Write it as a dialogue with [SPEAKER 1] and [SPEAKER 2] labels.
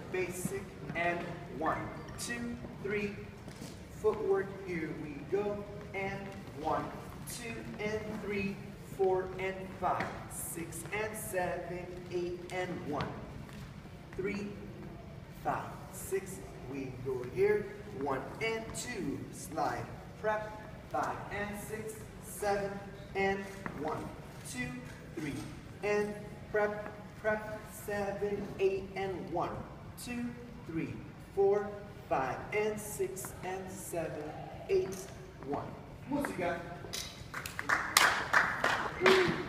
[SPEAKER 1] basic, and 1, 2, 3, footwork, here we go, and 1, 2, and 3, 4, and 5, 6, and 7, 8, and 1, 3, 5, 6, we go here, 1 and 2, slide, prep, 5 and 6, 7, and 1, 2, 3, and prep, 7, 8, and 1, 2, 3, 4, 5, and 6, and 7, 8, 1. Música.